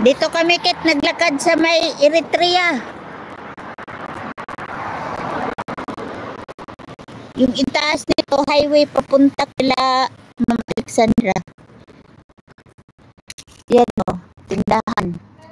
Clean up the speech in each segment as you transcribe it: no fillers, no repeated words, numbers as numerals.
Dito kami kit naglakad sa may Eritrea. Yung itaas nito highway papunta kila Ma'am Alexandra. Yan o, tindahan.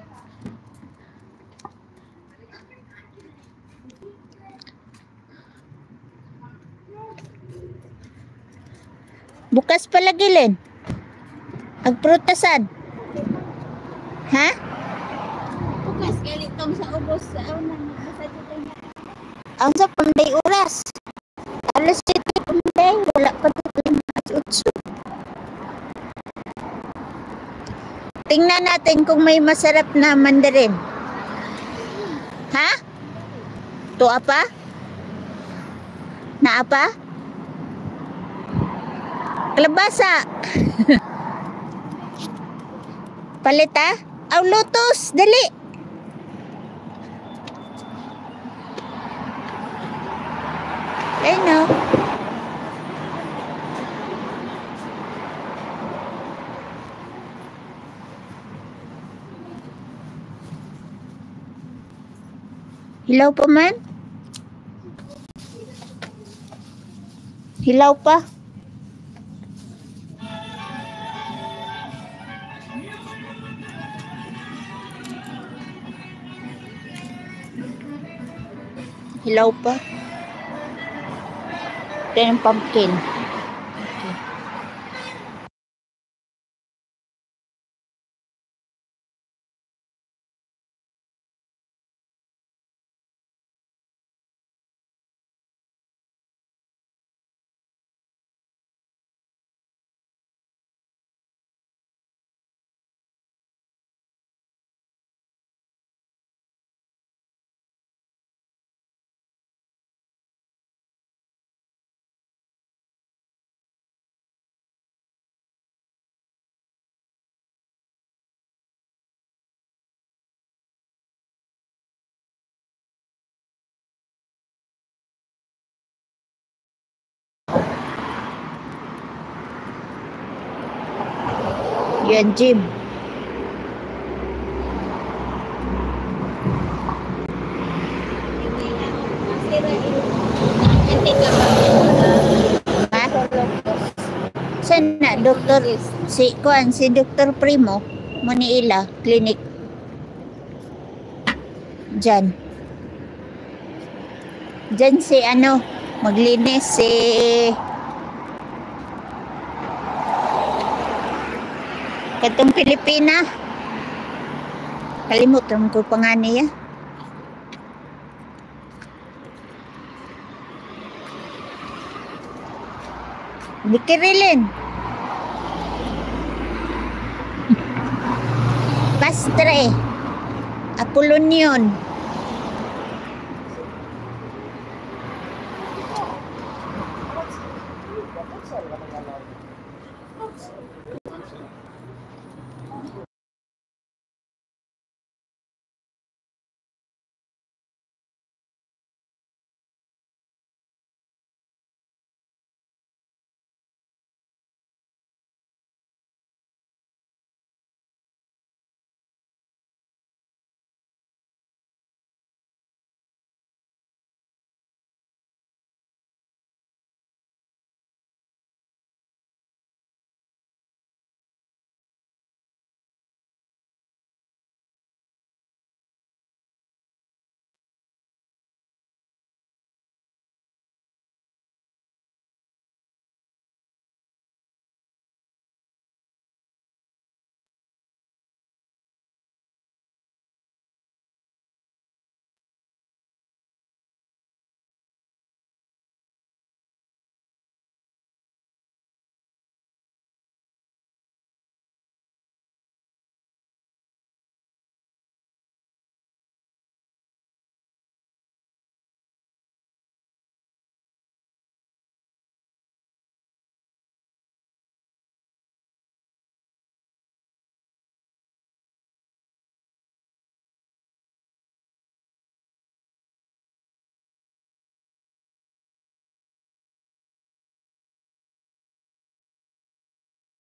Bukas pala gilin. Agprutasan. Ha? Bukas kalitong sa ubos sa unang sa dito niya. Ang sa panday oras. Alas 7 panday. Wala pa dito yung alas 8. Tingnan natin kung may masarap na mandarin. Ha? Tuwa pa? Naa pa? Kalabasa. Palita? Aw, lotus. Dali. Ayun o. Hilaw pa man? Hilaw pa? Hilaw pa? Ito yung pumpkin. Okay. Yan, Jim. Ha? Saan na, Dr. Si Dr. Primo, Manila, Clinic. Diyan. Diyan si maglinis si katong Pilipina. Kalimutan ko pa nga niya. Nikirilin. Pastre. Apolonion.